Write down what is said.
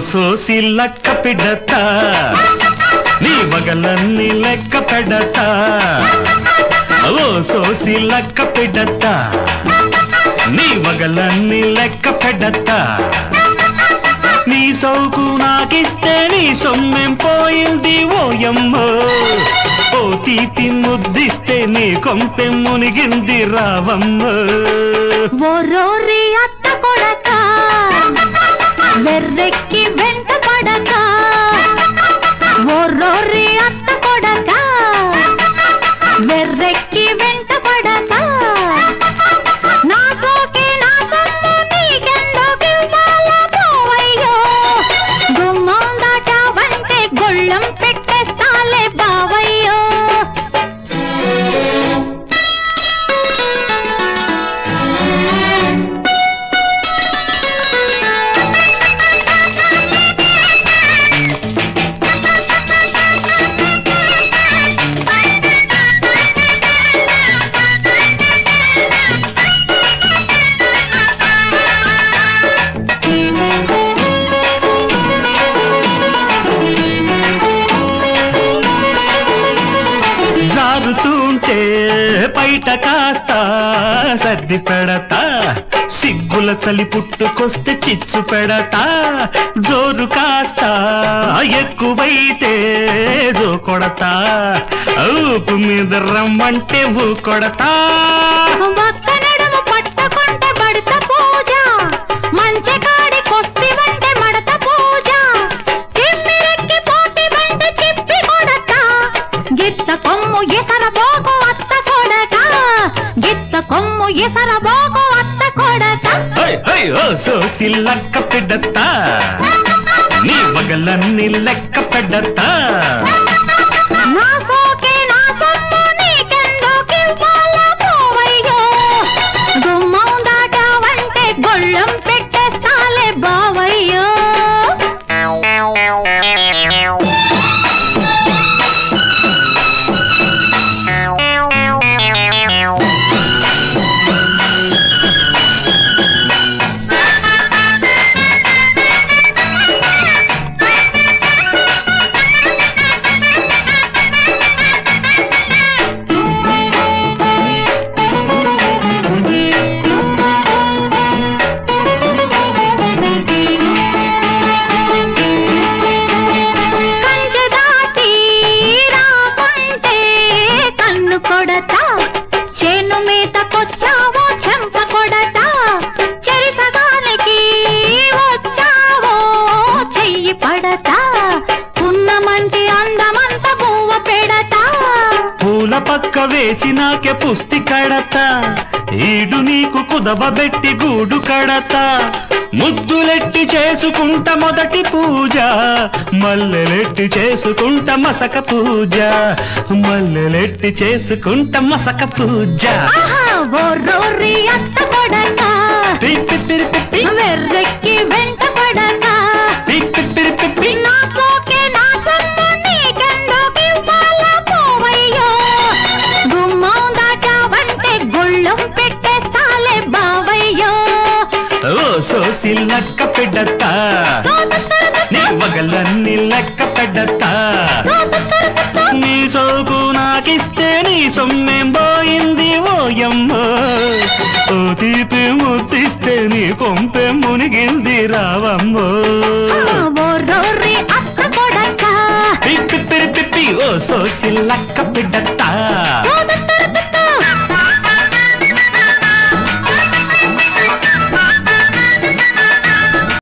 సోసి లక్క పిడత నీ వగలన్నీ లెక్క పెడత ఓ సోసి లక్క పిడత నీ వగలన్నీ లెక్క పెడత నీ సౌకు నాకిస్తే నీ సొమ్మేం పోయింది ఓయమ్మో ఓ తీపి ముద్దిస్తే నీ కొంపెం మునిగింది రావమ్మో ఓ రోరి అత్త కొడక వెర్రెక్కి వెంట పడక ఓ రోరి అత్త కొడక వెర్రెక్కి వెంట పడక నా సోకి నా సొమ్ము నీకెందుకు ఇవ్వాలా పోవయ్యో గుమ్మం దాటావంటే గొళ్ళెం పెట్టేస్తాలే బావయ్యో జారుతుంటే బయట కాస్త సర్ది పెడతా సిగ్గుల చలి పుట్టుకొస్తే చిచ్చు పెడతా జోరు కాస్త ఎక్కువైతే జో కొడతా ఊపు మీద రమ్మంటే ఊ కొడతా నడుము పట్టుకుంటే బడత పూజ మంచి కాడి కొస్తి వంటే మడత పూజ తిమ్మిరెక్కి పోటీ వంటే తిప్పి కొడత గిత్త కొమ్ము ఎసర బోకు అత్త కొడక గిత్త కొమ్ము ఎసర బోకు అత్త కొడక ఓ సోసి లక్క పిడత నీ వగలన్నీ లెక్క పెడతా నా సోకే నా సొమ్ము నీకెందుకు ఇవ్వాలా పోవయ్యో గుమ్మం దాటావంటే గొళ్ళెం పెట్టేస్తాలే బావయ్యో కొడతా చేను మీద కొచ్చావో చెంప కొడతా చెరిసగానికి వచ్చావో చెయ్యి పడతా ఉన్నమంటి అందమంత పువ్వ పెడతా పూల పక్క వేసినాకే పుస్తి కడతా ఈడు నీకు కుదవబెట్టి గూడు కడతా ముద్దులెట్టి చేసుకుంట మొదటి పూజ మల్లెలెట్టి చేసుకుంట మసక పూజ మల్లెలెట్టి చేసుకుంట మసక పూజ ఓ రోరి అత్త కొడక వెర్రెక్కి వెంట పడక నా సోకే నా సొమ్ము నీకెందుకు ఇవ్వాలా పోవయ్యో గుమ్మం దాటావంటే గొళ్ళెం పెట్టేస్తాలే బావయ్యో ఓ సోసి లక్క పిడతా నీ వగలన్నీ లెక్క పెడతా నీ సోకు నాకిస్తే నీ సొమ్మేం పోయింది ఓయమ్మో ఓ తీపి ముద్దిస్తే నీ కొంపె మునిగింది రావమ్మో ఓ రోరి అత్త కొడక ఓ సోసి లక్క పిడతా